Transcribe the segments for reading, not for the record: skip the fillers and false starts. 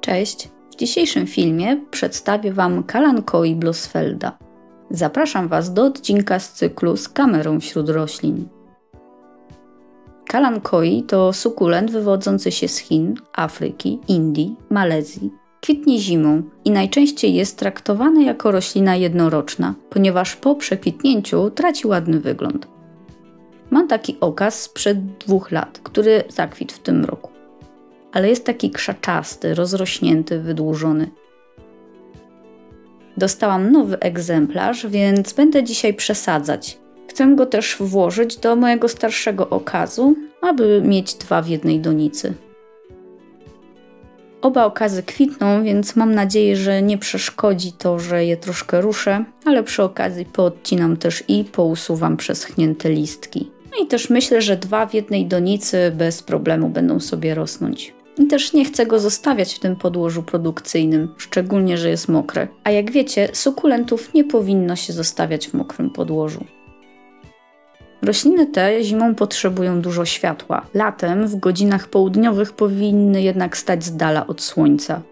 Cześć! W dzisiejszym filmie przedstawię Wam Kalanchoe Blossfelda. Zapraszam Was do odcinka z cyklu z kamerą wśród roślin. Kalanchoe to sukulent wywodzący się z Chin, Afryki, Indii, Malezji. Kwitnie zimą i najczęściej jest traktowany jako roślina jednoroczna, ponieważ po przekwitnięciu traci ładny wygląd. Mam taki okaz sprzed 2 lat, który zakwitł w tym roku. Ale jest taki krzaczasty, rozrośnięty, wydłużony. Dostałam nowy egzemplarz, więc będę dzisiaj przesadzać. Chcę go też włożyć do mojego starszego okazu, aby mieć 2 w jednej donicy. Oba okazy kwitną, więc mam nadzieję, że nie przeszkodzi to, że je troszkę ruszę, ale przy okazji poodcinam też i pousuwam przeschnięte listki. No i też myślę, że 2 w jednej donicy bez problemu będą sobie rosnąć. I też nie chcę go zostawiać w tym podłożu produkcyjnym, szczególnie, że jest mokre. A jak wiecie, sukulentów nie powinno się zostawiać w mokrym podłożu. Rośliny te zimą potrzebują dużo światła. Latem w godzinach południowych powinny jednak stać z dala od słońca.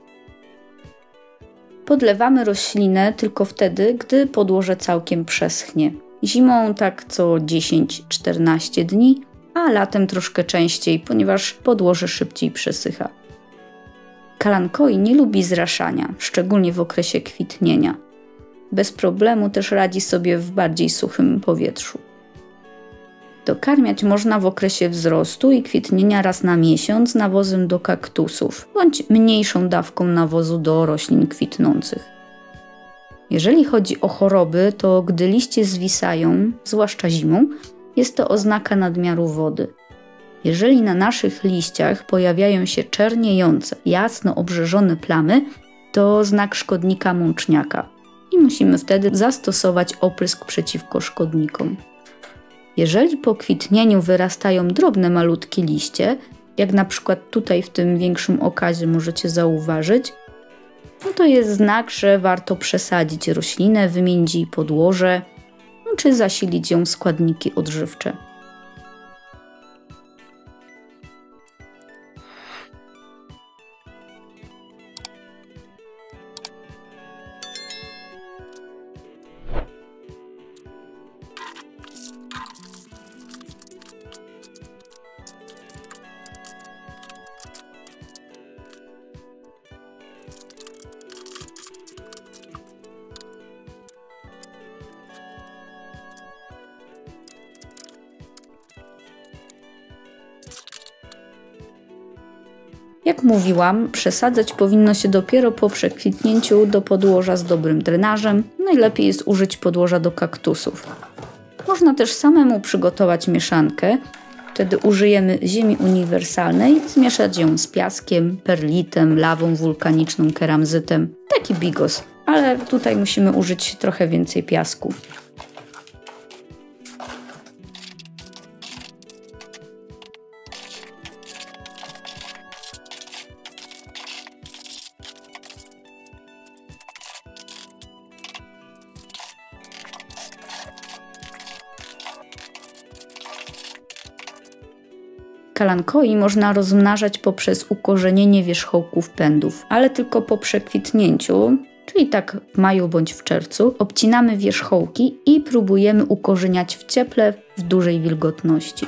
Podlewamy roślinę tylko wtedy, gdy podłoże całkiem przeschnie. Zimą tak co 10-14 dni, a latem troszkę częściej, ponieważ podłoże szybciej przesycha. Kalanchoe nie lubi zraszania, szczególnie w okresie kwitnienia. Bez problemu też radzi sobie w bardziej suchym powietrzu. Dokarmiać można w okresie wzrostu i kwitnienia raz na miesiąc nawozem do kaktusów, bądź mniejszą dawką nawozu do roślin kwitnących. Jeżeli chodzi o choroby, to gdy liście zwisają, zwłaszcza zimą, jest to oznaka nadmiaru wody. Jeżeli na naszych liściach pojawiają się czerniejące, jasno obrzeżone plamy, to znak szkodnika mączniaka i musimy wtedy zastosować oprysk przeciwko szkodnikom. Jeżeli po kwitnieniu wyrastają drobne, malutkie liście, jak na przykład tutaj w tym większym okazie możecie zauważyć, no to jest znak, że warto przesadzić roślinę, wymienić jej podłoże, czy zasilić ją w składniki odżywcze. Jak mówiłam, przesadzać powinno się dopiero po przekwitnięciu do podłoża z dobrym drenażem. Najlepiej jest użyć podłoża do kaktusów. Można też samemu przygotować mieszankę. Wtedy użyjemy ziemi uniwersalnej, zmieszać ją z piaskiem, perlitem, lawą wulkaniczną, keramzytem. Taki bigos, ale tutaj musimy użyć trochę więcej piasku. Kalanchoe można rozmnażać poprzez ukorzenienie wierzchołków pędów, ale tylko po przekwitnięciu, czyli tak w maju bądź w czerwcu, obcinamy wierzchołki i próbujemy ukorzeniać w cieple w dużej wilgotności.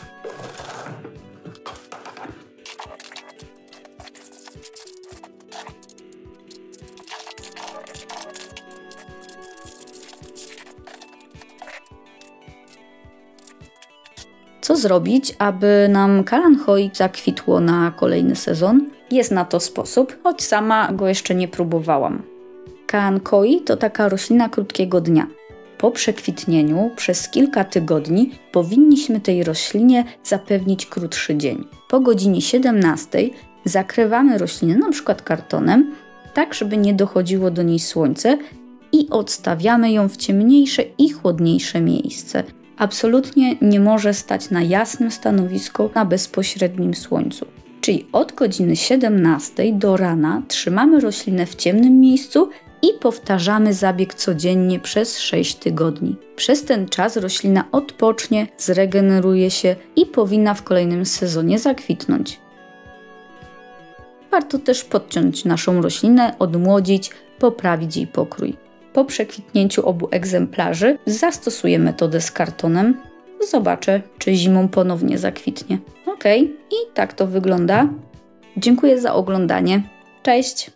Co zrobić, aby nam Kalanchoe zakwitło na kolejny sezon? Jest na to sposób, choć sama go jeszcze nie próbowałam. Kalanchoe to taka roślina krótkiego dnia. Po przekwitnieniu przez kilka tygodni powinniśmy tej roślinie zapewnić krótszy dzień. Po godzinie 17 zakrywamy roślinę np. kartonem, tak żeby nie dochodziło do niej słońce i odstawiamy ją w ciemniejsze i chłodniejsze miejsce. Absolutnie nie może stać na jasnym stanowisku na bezpośrednim słońcu. Czyli od godziny 17 do rana trzymamy roślinę w ciemnym miejscu i powtarzamy zabieg codziennie przez 6 tygodni. Przez ten czas roślina odpocznie, zregeneruje się i powinna w kolejnym sezonie zakwitnąć. warto też podciąć naszą roślinę, odmłodzić, poprawić jej pokrój. Po przekwitnięciu obu egzemplarzy zastosuję metodę z kartonem. Zobaczę, czy zimą ponownie zakwitnie. Ok, i tak to wygląda. Dziękuję za oglądanie. Cześć!